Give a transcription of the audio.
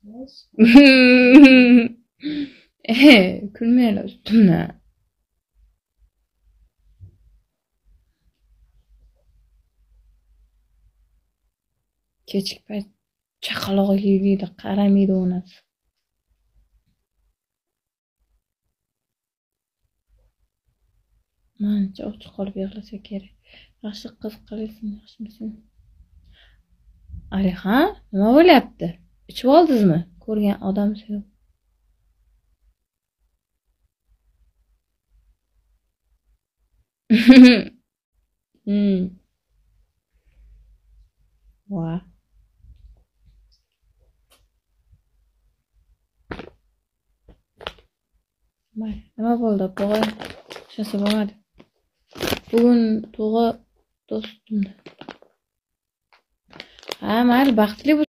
Kulmaylar ustimdan. Kechki payt chaqalog'i yeydi, qaramaydi onasi. Mancha ochiq qolib yig'lasa kerak. Yaxshi qiz qilsin, yaxshimisan? Alixa, nima bo'lyapti? Ichib oldingizmi? Ko'rgan odam yo'q. Va. Nima bo'ldi? Bo'g'ay shasi bo'lmadi. Bugun tug'i do'stimda. Ha, mayli, baxtli